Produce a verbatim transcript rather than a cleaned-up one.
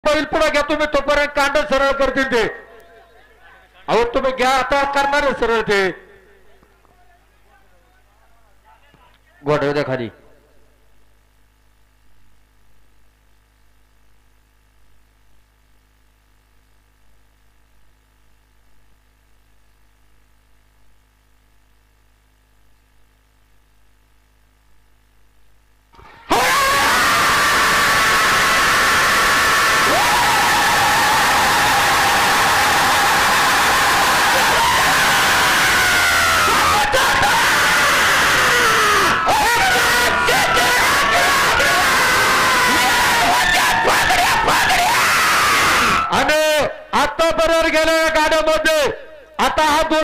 बैल पुढे घ्या तुम्ही तोपर्यंत कांड सरळ करतील ते. अहो तुम्ही घ्या आता करणार आहे सरळ ते. गोठव द्या खाली. आणि आता बरोबर गेल्या गाड्यामध्ये आता हा